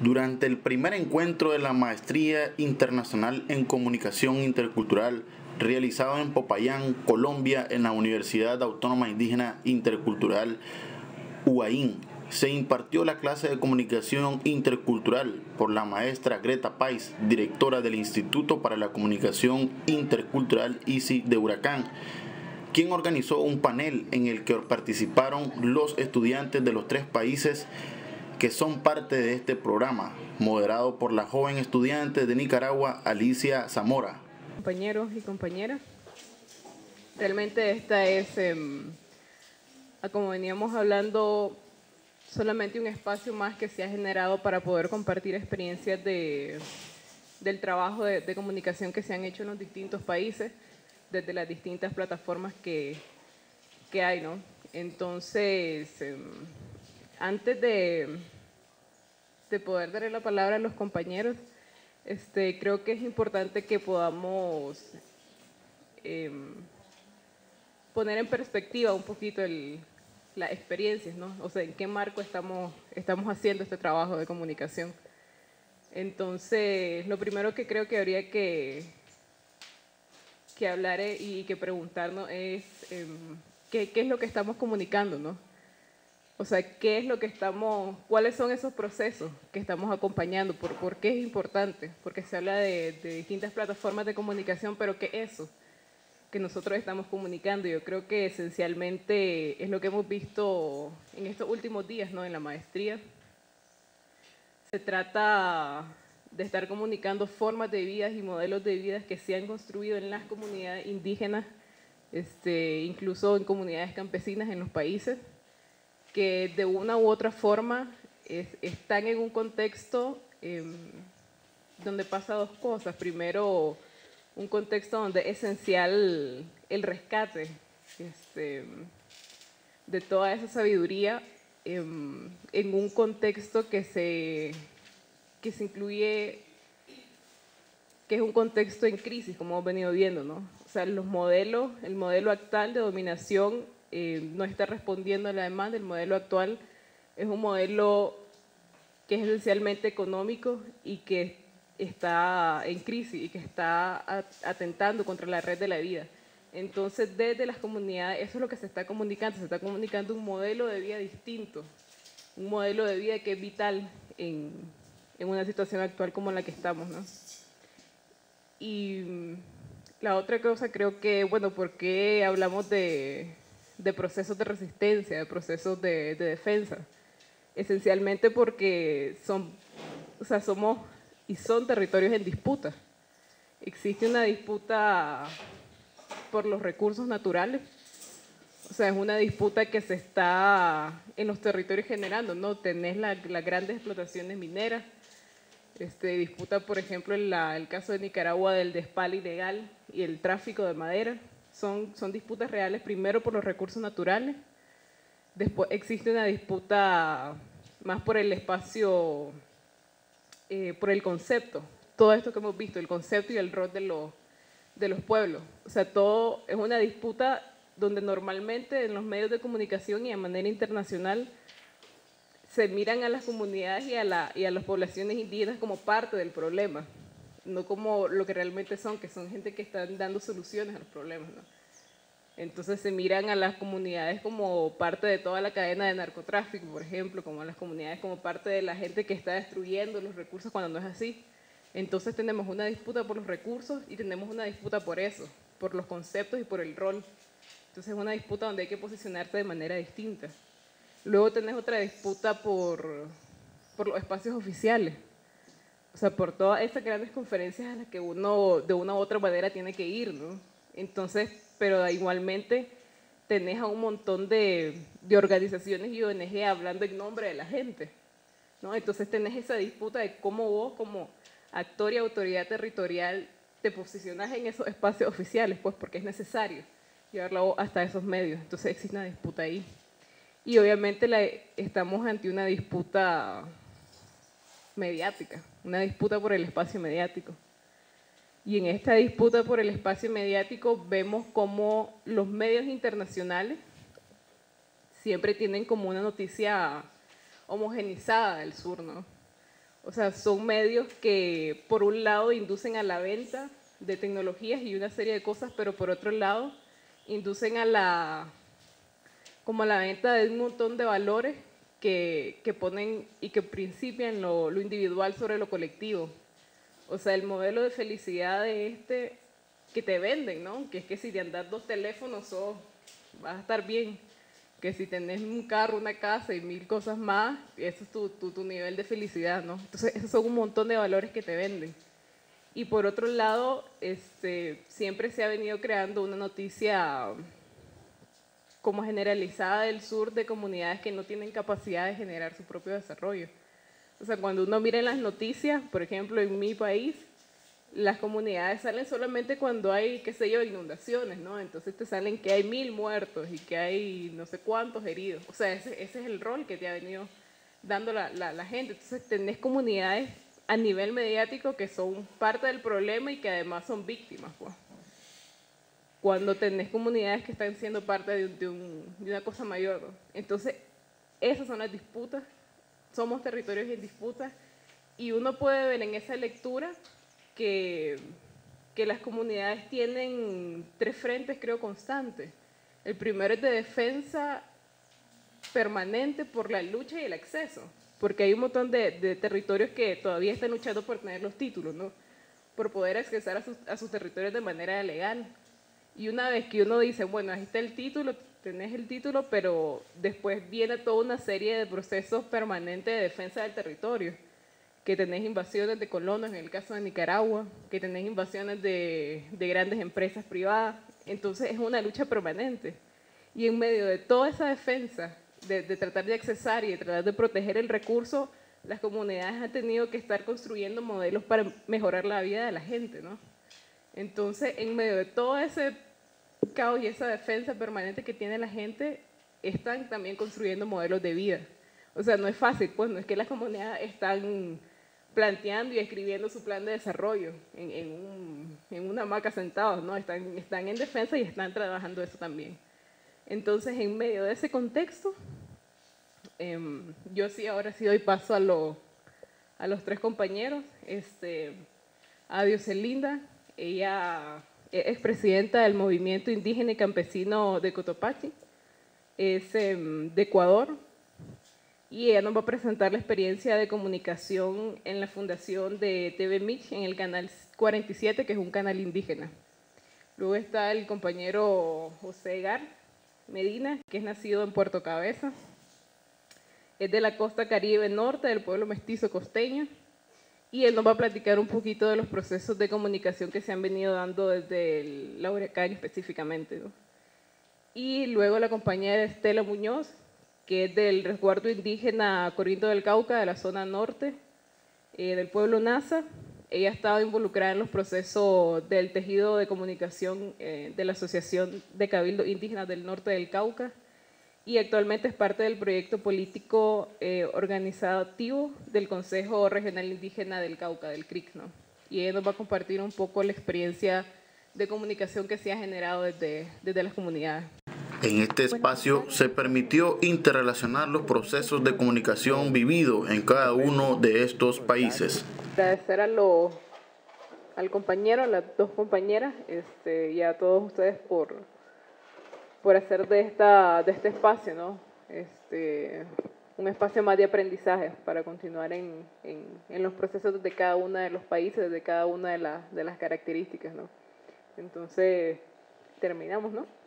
Durante el primer encuentro de la Maestría Internacional en Comunicación Intercultural, realizado en Popayán, Colombia, en la Universidad Autónoma Indígena Intercultural UAIN, se impartió la clase de Comunicación Intercultural por la maestra Greta Pais, directora del Instituto para la Comunicación Intercultural ICI de Huracán, quien organizó un panel en el que participaron los estudiantes de los 3 países que son parte de este programa, moderado por la joven estudiante de Nicaragua, Alicia Zamora. Compañeros y compañeras, realmente esta es, como veníamos hablando, solamente un espacio más que se ha generado para poder compartir experiencias del trabajo de comunicación que se han hecho en los distintos países, desde las distintas plataformas que hay, ¿no? Entonces, antes de poder darle la palabra a los compañeros, creo que es importante que podamos poner en perspectiva un poquito las experiencias, ¿no? O sea, en qué marco estamos haciendo este trabajo de comunicación. Entonces, lo primero que creo que habría que hablar y que preguntarnos es qué es lo que estamos comunicando, ¿no? O sea, cuáles son esos procesos que estamos acompañando, por qué es importante, porque se habla de distintas plataformas de comunicación, pero ¿qué es eso que nosotros estamos comunicando? Yo creo que esencialmente es lo que hemos visto en estos últimos días, ¿no? En la maestría. Se trata de estar comunicando formas de vida y modelos de vida que se han construido en las comunidades indígenas, incluso en comunidades campesinas en los países, que de una u otra forma están en un contexto donde pasa dos cosas. Primero, un contexto donde es esencial el rescate de toda esa sabiduría en un contexto que se incluye, que es un contexto en crisis, como hemos venido viendo, ¿no? O sea, el modelo actual de dominación no está respondiendo a la demanda. El modelo actual es un modelo que es esencialmente económico y que está en crisis y que está atentando contra la red de la vida. Entonces, desde las comunidades, eso es lo que se está comunicando un modelo de vida distinto, un modelo de vida que es vital en una situación actual como la que estamos, ¿no? Y la otra cosa, creo que, bueno, ¿por qué hablamos de procesos de resistencia, de procesos de defensa? Esencialmente porque somos y son territorios en disputa. Existe una disputa por los recursos naturales. O sea, es una disputa que se está en los territorios generando, ¿no? Tenés las grandes explotaciones mineras, disputa, por ejemplo, el caso de Nicaragua del despale ilegal y el tráfico de madera. Son disputas reales, primero por los recursos naturales, después existe una disputa más por el espacio, por el concepto. Todo esto que hemos visto, el concepto y el rol de los pueblos. O sea, todo es una disputa donde normalmente en los medios de comunicación y de manera internacional se miran a las comunidades y a las poblaciones indígenas como parte del problema, no como lo que realmente son, que son gente que están dando soluciones a los problemas, ¿no? Entonces se miran a las comunidades como parte de toda la cadena de narcotráfico, por ejemplo, como a las comunidades como parte de la gente que está destruyendo los recursos, cuando no es así. Entonces tenemos una disputa por los recursos y tenemos una disputa por eso, por los conceptos y por el rol. Entonces es una disputa donde hay que posicionarse de manera distinta. Luego tenés otra disputa por los espacios oficiales. O sea, por todas estas grandes conferencias a las que uno de una u otra manera tiene que ir, ¿no? Entonces, pero igualmente tenés a un montón de organizaciones y ONG hablando en nombre de la gente, ¿no? Entonces tenés esa disputa de cómo vos, como actor y autoridad territorial, te posicionas en esos espacios oficiales, pues porque es necesario llevarlo hasta esos medios. Entonces existe una disputa ahí. Y obviamente estamos ante una disputa mediática, una disputa por el espacio mediático. Y en esta disputa por el espacio mediático vemos cómo los medios internacionales siempre tienen como una noticia homogenizada del sur, ¿no? O sea, son medios que por un lado inducen a la venta de tecnologías y una serie de cosas, pero por otro lado inducen como a la venta de un montón de valores que ponen y que principian lo individual sobre lo colectivo. O sea, el modelo de felicidad de que te venden, ¿no? Que es que si te andas 2 teléfonos vas a estar bien. Que si tenés un carro, una casa y 1000 cosas más, eso es tu nivel de felicidad, ¿no? Entonces, esos son un montón de valores que te venden. Y por otro lado, siempre se ha venido creando una noticia como generalizada del sur de comunidades que no tienen capacidad de generar su propio desarrollo. O sea, cuando uno mira en las noticias, por ejemplo, en mi país, las comunidades salen solamente cuando hay, qué sé yo, inundaciones, ¿no? Entonces te salen que hay 1000 muertos y que hay no sé cuántos heridos. O sea, ese es el rol que te ha venido dando la gente. Entonces tenés comunidades a nivel mediático que son parte del problema y que además son víctimas, pues. Cuando tenés comunidades que están siendo parte de una cosa mayor, ¿no? Entonces, esas son las disputas, somos territorios en disputa, y uno puede ver en esa lectura que las comunidades tienen 3 frentes, creo, constantes. El primero es de defensa permanente por la lucha y el acceso, porque hay un montón de territorios que todavía están luchando por tener los títulos, ¿no? Por poder accesar a sus territorios de manera legal. Y una vez que uno dice, bueno, ahí está el título, tenés el título, pero después viene toda una serie de procesos permanentes de defensa del territorio, que tenés invasiones de colonos, en el caso de Nicaragua, que tenés invasiones de grandes empresas privadas. Entonces es una lucha permanente. Y en medio de toda esa defensa, de tratar de accesar y de tratar de proteger el recurso, las comunidades han tenido que estar construyendo modelos para mejorar la vida de la gente, ¿no? Entonces, en medio de todo ese caos y esa defensa permanente que tiene la gente, están también construyendo modelos de vida. O sea, no es fácil, pues no es que las comunidades están planteando y escribiendo su plan de desarrollo en una hamaca sentados, ¿no? Están en defensa y están trabajando eso también. Entonces, en medio de ese contexto, yo sí ahora sí doy paso a los 3 compañeros. A Dioselinda, ella es presidenta del Movimiento Indígena y Campesino de Cotopaxi, es de Ecuador, y ella nos va a presentar la experiencia de comunicación en la fundación de TV Mich en el canal 47, que es un canal indígena. Luego está el compañero José Gar Medina, que es nacido en Puerto Cabeza, es de la costa Caribe Norte, del pueblo mestizo costeño, y él nos va a platicar un poquito de los procesos de comunicación que se han venido dando desde la Huracán específicamente, ¿no? Y luego la compañera Estela Muñoz, que es del resguardo indígena Corinto del Cauca, de la zona norte, del pueblo Nasa. Ella ha estado involucrada en los procesos del tejido de comunicación de la Asociación de Cabildos Indígenas del Norte del Cauca, y actualmente es parte del proyecto político organizativo del Consejo Regional Indígena del Cauca, del CRIC, ¿no? Y ella nos va a compartir un poco la experiencia de comunicación que se ha generado desde las comunidades. En este espacio se permitió interrelacionar los procesos de comunicación vividos en cada uno de estos países. Agradecer al compañero, a las 2 compañeras, y a todos ustedes por hacer de este espacio, ¿no? Un espacio más de aprendizaje para continuar en los procesos de cada uno de los países, de cada una de las características, ¿no? Entonces, terminamos, ¿no?